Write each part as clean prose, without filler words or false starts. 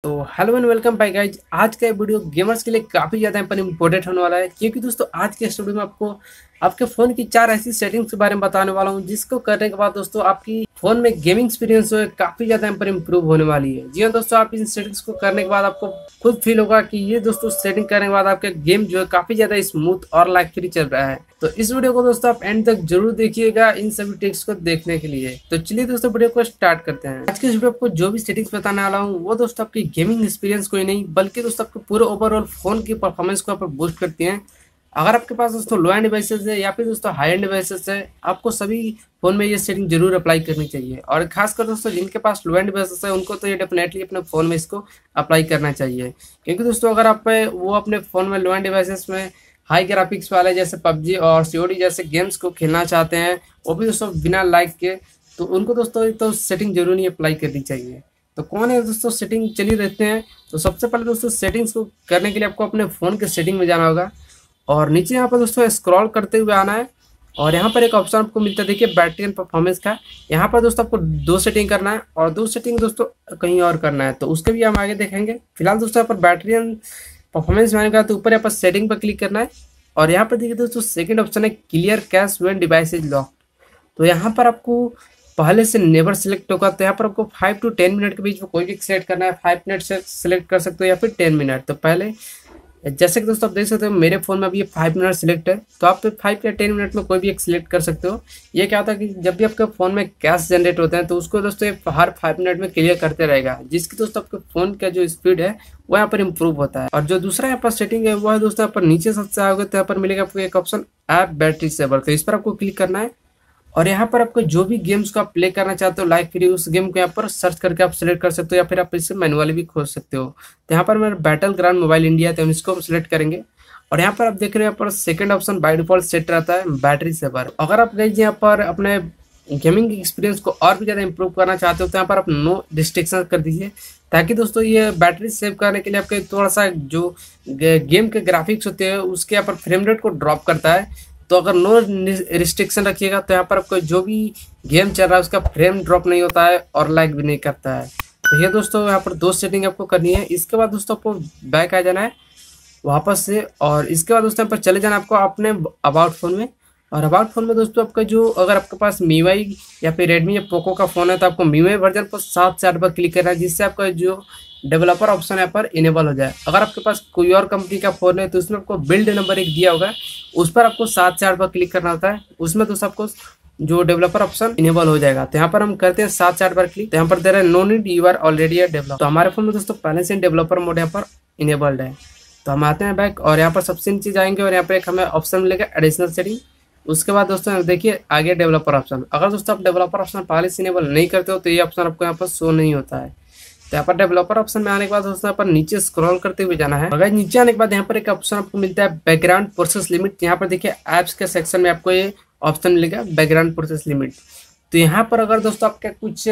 तो hello and welcome by guys. आज का ये वीडियो गेमर्स के लिए काफ़ी ज़्यादा इंपॉर्टेंट होने वाला है, क्योंकि दोस्तों आज के इस वीडियो में आपको आपके फ़ोन की 4 ऐसी सेटिंग्स के बारे में बताने वाला हूं, जिसको करने के बाद दोस्तों आपकी फ़ोन में गेमिंग एक्सपीरियंस जो है काफ़ी ज़्यादा इंप्रूव होने वाली है। जी हाँ दोस्तों, आप इन सेटिंग्स को करने के बाद आपको खुद फील होगा कि ये दोस्तों सेटिंग करने के बाद आपका गेम जो है काफ़ी ज़्यादा स्मूथ और लाइक फ्री चल रहा है। तो इस वीडियो को दोस्तों आप एंड तक जरूर देखिएगा इन सभी ट्रिक्स को देखने के लिए। तो चलिए दोस्तों वीडियो को स्टार्ट करते हैं। आज के इस वीडियो को जो भी सेटिंग्स बताने वाला हूँ वो दोस्तों आपकी गेमिंग एक्सपीरियंस कोई नहीं, बल्कि दोस्तों आपके पूरे ओवरऑल फोन की परफॉर्मेंस को आप बूस्ट करती हैं। अगर आपके पास दोस्तों लो एंड डिवाइसेस है या फिर दोस्तों हाई एंड डिवाइसेस है, आपको सभी फोन में ये सेटिंग जरूर अप्लाई करनी चाहिए। और खासकर दोस्तों जिनके पास लो एंड डिवाइसेस है उनको तो ये डेफिनेटली अपने फोन में इसको अप्लाई करना चाहिए, क्योंकि दोस्तों अगर आप वो अपने फोन में लो एंड डिवाइसेस में हाई ग्राफिक्स वाले जैसे पबजी और सीओडी जैसे गेम्स को खेलना चाहते हैं, वो भी दोस्तों बिना लाइक के, तो उनको दोस्तों तो सेटिंग जरूर नहीं अप्लाई करनी चाहिए। तो कौन है दोस्तों सेटिंग, चलिए देखते हैं। तो सबसे पहले दोस्तों सेटिंग्स को करने के लिए आपको अपने फ़ोन के सेटिंग में जाना होगा और नीचे यहाँ पर दोस्तों स्क्रॉल करते हुए आना है। और यहाँ पर एक ऑप्शन आपको मिलता है, देखिए बैटरी एंड परफॉर्मेंस का। यहाँ पर दोस्तों आपको 2 सेटिंग करना है और 2 सेटिंग दोस्तों कहीं और करना है, तो उसके भी हम आगे देखेंगे। फिलहाल दोस्तों यहाँ पर बैटरी एंड परफॉर्मेंस में आने का तो ऊपर यहाँ पर सेटिंग पर क्लिक करना है और यहाँ पर देखिए दोस्तों सेकंड ऑप्शन है clear cache when device is lock. तो यहाँ पर आपको पहले से नेवर सिलेक्ट होगा, तो यहाँ पर आपको 5 to 10 मिनट के बीच में कोई भी सेलेक्ट करना है। 5 मिनट से सिलेक्ट कर सकते हो या फिर 10 मिनट। तो पहले जैसे कि दोस्तों आप देख सकते हो मेरे फ़ोन में अभी ये 5 मिनट सिलेक्ट है, तो आप 5 या 10 मिनट में कोई भी एक सिलेक्ट कर सकते हो। ये क्या होता है कि जब भी आपके फ़ोन में कैश जनरेट होते हैं तो उसको दोस्तों ये हर 5 मिनट में क्लियर करते रहेगा, जिसकी दोस्तों आपके फ़ोन का जो स्पीड है वो यहाँ पर इंप्रूव होता है। और जो दूसरा यहाँ पर सेटिंग है वो है दोस्तों यहाँ पर नीचे सबसे आओगे तो यहाँ पर मिलेगा आपको एक ऑप्शन ऐप बैटरी सेवर। तो इस पर आपको क्लिक करना है और यहाँ पर आपको जो भी गेम्स को आप प्ले करना चाहते हो लाइक फ्री, उस गेम को यहाँ पर सर्च करके आप सिलेक्ट कर सकते हो या फिर आप इसे मैनुअली भी खोज सकते हो। तो यहाँ पर मेरा बैटल ग्राउंड मोबाइल इंडिया है, तो हम इसको हम सिलेक्ट करेंगे। और यहाँ पर आप देख रहे हैं यहाँ पर second option by default set रहता है बैटरी सेवर। अगर आप गए यहाँ पर अपने गेमिंग एक्सपीरियंस को और भी ज़्यादा इंप्रूव करना चाहते हो तो यहाँ पर आप नो रिस्ट्रिक्शन कर दीजिए, ताकि दोस्तों ये बैटरी सेव करने के लिए आपके थोड़ा सा जो गेम के ग्राफिक्स होते हैं उसके यहाँ पर फ्रेम रेट को ड्रॉप करता है। तो अगर नो रिस्ट्रिक्शन रखिएगा तो यहाँ पर आपको जो भी गेम चल रहा है उसका फ्रेम ड्रॉप नहीं होता है और लाइक भी नहीं करता है। तो ये दोस्तों यहाँ पर 2 सेटिंग आपको करनी है। इसके बाद दोस्तों आपको बैक आ जाना है वापस से, और इसके बाद दोस्तों यहाँ पर चले जाना आपको अपने अबाउट फ़ोन में। और अबाउट फ़ोन में दोस्तों आपका जो अगर आपके पास MIUI या फिर रेडमी या पोको का फ़ोन है तो आपको MIUI वर्जन पर 7 से 8 पर क्लिक करना है, जिससे आपका जो डेवलपर ऑप्शन यहाँ पर इनेबल हो जाए। अगर आपके पास कोई और कंपनी का फ़ोन है तो उसमें आपको बिल्ड नंबर एक दिया होगा, उस पर आपको 7 से 8 पर क्लिक करना होता है। उसमें दोस्तों आपको जो डेवलपर ऑप्शन इनेबल हो जाएगा। तो यहाँ पर हम करते हैं 7 से 8 बार क्लिक। तो यहाँ पर दे रहा है no need you are already a developer. तो हमारे फोन में दोस्तों पहले से डेवलपर मोड यहाँ पर इनेबल्ड है। तो हम आते हैं बैक और यहाँ पर सबसे नीचे जाएंगे और यहाँ पर एक हमें ऑप्शन मिलेगा एडिशनल सेटिंग। उसके बाद दोस्तों देखिए आगे डेवलपर ऑप्शन। अगर दोस्तों आप डेवलपर ऑप्शन पहले से इनेबल नहीं करते हो तो ये ऑप्शन आपको यहाँ पर शो नहीं होता है। तो यहाँ पर डेवलपर ऑप्शन में आने के बाद दोस्तों यहाँ पर नीचे स्क्रॉल करते हुए जाना है। अगर नीचे आने के बाद यहाँ पर एक ऑप्शन आपको मिलता है बैकग्राउंड प्रोसेस लिमिट। यहाँ पर देखिए ऐप्स के सेक्शन में आपको ये ऑप्शन मिलेगा बैकग्राउंड प्रोसेस लिमिट। तो यहाँ पर अगर दोस्तों आपके कुछ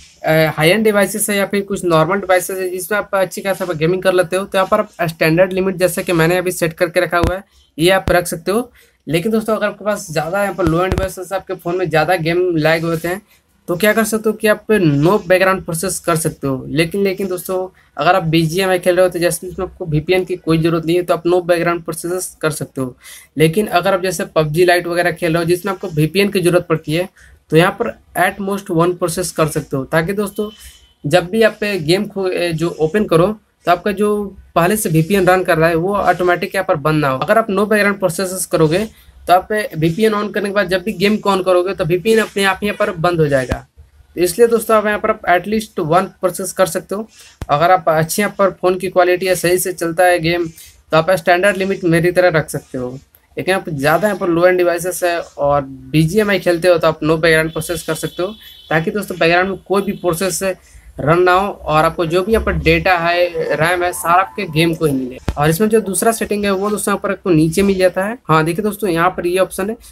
हाई एंड डिवाइसेस है या फिर कुछ नॉर्मल डिवाइसेस है जिसमें आप अच्छी खासा गेमिंग कर लेते हो, तो यहाँ पर आप स्टैंडर्ड लिमिट जैसे कि मैंने अभी सेट करके रखा हुआ है ये आप रख सकते हो। लेकिन दोस्तों अगर आपके पास ज़्यादा यहाँ पर लो एंड डिवाइसेस आपके फ़ोन में ज़्यादा गेम लैग होते हैं तो क्या कर सकते हो कि आप नो बैकग्राउंड प्रोसेस कर सकते हो। लेकिन दोस्तों अगर आप BGMI खेल रहे हो तो जैसे इसमें आपको VPN की कोई ज़रूरत नहीं है, तो आप नो बैकग्राउंड प्रोसेस कर सकते हो। लेकिन अगर आप जैसे PUBG लाइट वगैरह खेल रहे हो जिसमें आपको VPN की ज़रूरत पड़ती है, तो यहाँ पर एट मोस्ट 1 प्रोसेस कर सकते हो, ताकि दोस्तों जब भी आप गेम को जो ओपन करो तो आपका जो पहले से VPN रन कर रहा है वो ऑटोमेटिक यहाँ पर बंद ना हो। अगर आप नो बैकग्राउंड प्रोसेस करोगे तो आप VPN ऑन करने के बाद जब भी गेम को ऑन करोगे तो VPN अपने आप यहाँ पर बंद हो जाएगा। तो इसलिए दोस्तों आप यहाँ पर एटलीस्ट 1 प्रोसेस कर सकते हो। अगर आप अच्छी यहाँ पर फ़ोन की क्वालिटी है, सही से चलता है गेम, तो आप स्टैंडर्ड लिमिट मेरी तरह रख सकते हो। लेकिन आप ज़्यादा यहाँ पर लो एंड डिवाइसेस है और BGMI खेलते हो तो आप नो बैकग्राउंड प्रोसेस कर सकते हो, ताकि दोस्तों बैकग्राउंड में कोई भी प्रोसेस रन ना हो और आपको जो भी यहाँ पर डेटा है, रैम है, सारा आपके गेम को ही मिले। और इसमें जो दूसरा सेटिंग है वो दोस्तों यहाँ पर आपको नीचे मिल जाता है। हाँ देखिए दोस्तों यहाँ पर ये ऑप्शन है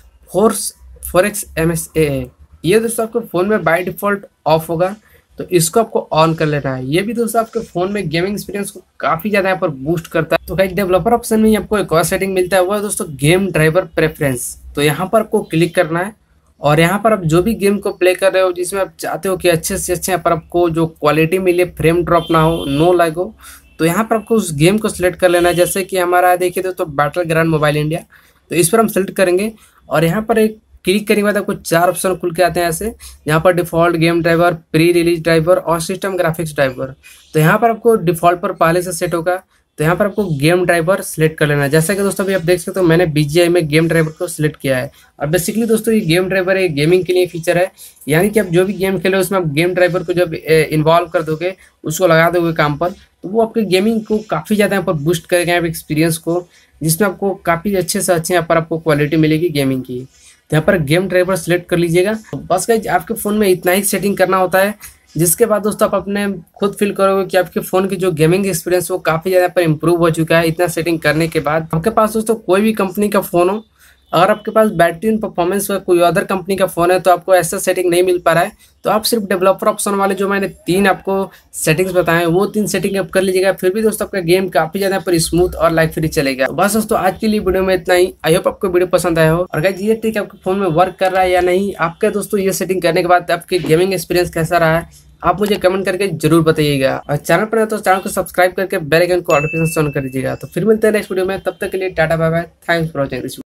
फोरेक्स MSAA। ये दोस्तों आपके फ़ोन में बाय डिफ़ॉल्ट ऑफ होगा, तो इसको आपको ऑन कर लेना है। ये भी दोस्तों आपके फ़ोन में गेमिंग एक्सपीरियंस को काफ़ी ज़्यादा यहाँ पर बूस्ट करता है। तो गाइस डेवलपर ऑप्शन में आपको एक और सेटिंग मिलता है, वो है दोस्तों गेम ड्राइवर प्रेफरेंस। तो यहाँ पर आपको क्लिक करना है और यहाँ पर आप जो भी गेम को प्ले कर रहे हो जिसमें आप चाहते हो कि अच्छे से अच्छे यहाँ पर आपको जो क्वालिटी मिले, फ्रेम ड्रॉप ना हो, नो लैग हो, तो यहाँ पर आपको उस गेम को सिलेक्ट कर लेना है। जैसे कि हमारा देखिए तो बैटल ग्राउंड मोबाइल इंडिया, तो इस पर हम सेलेक्ट करेंगे और यहाँ पर एक क्लिक करने के बाद आपको 4 ऑप्शन खुल के आते हैं ऐसे, यहाँ पर default game driver, pre release driver और सिस्टम ग्राफिक्स ड्राइवर। तो यहाँ पर आपको डिफ़ॉल्ट पर पहले से सेट होगा, तो यहाँ पर आपको गेम ड्राइवर सेलेक्ट कर लेना है। जैसा कि दोस्तों अभी आप देख सकते हो मैंने BGI में गेम ड्राइवर को सिलेक्ट किया है। और बेसिकली दोस्तों ये गेम ड्राइवर है, गेमिंग के लिए फीचर है, यानी कि आप जो भी गेम खेलो उसमें आप गेम ड्राइवर को जब इन्वॉल्व कर दोगे, उसको लगा दोगे काम पर, तो वो आपके गेमिंग को काफ़ी ज़्यादा यहाँ पर बूस्ट करेगा यहाँ एक्सपीरियंस को, जिसमें आपको काफ़ी अच्छे से अच्छे यहाँ पर आपको क्वालिटी मिलेगी गेमिंग की। तो यहाँ पर गेम ड्राइवर सेलेक्ट कर लीजिएगा। बस गाइस आपके फ़ोन में इतना ही सेटिंग करना होता है, जिसके बाद दोस्तों आप अपने खुद फील करोगे कि आपके फ़ोन की जो गेमिंग एक्सपीरियंस वो काफ़ी ज़्यादा पर इंप्रूव हो चुका है इतना सेटिंग करने के बाद। आपके पास दोस्तों कोई भी कंपनी का फ़ोन हो, अगर आपके पास बेहतरीन परफॉर्मेंस का कोई अदर कंपनी का फ़ोन है तो आपको ऐसा सेटिंग नहीं मिल पा रहा है, तो आप सिर्फ डेवलपर ऑप्शन वाले जो मैंने 3 आपको सेटिंग्स बताए वो 3 सेटिंग आप कर लीजिएगा, फिर भी दोस्तों आपका गेम काफ़ी ज़्यादा पर स्मूथ और लाइक फ्री चलेगा। तो बस दोस्तों आज के लिए वीडियो में इतना ही। आई होप आपको वीडियो पसंद आया हो, और गाइस ये ट्रिक आपके फ़ोन में वर्क कर रहा है या नहीं, आपका दोस्तों ये सेटिंग करने के बाद आपके गेमिंग एक्सपीरियंस कैसा रहा है, आप मुझे कमेंट करके जरूर बताइएगा। और चैनल पर है तो चैनल को सब्सक्राइब करके बेल आइकन को नोटिफिकेशन ऑन कर दीजिएगा। तो फिर मिलते हैं नेक्स्ट वीडियो में, तब तक के लिए ta-ta bye bye, thanks for watching this.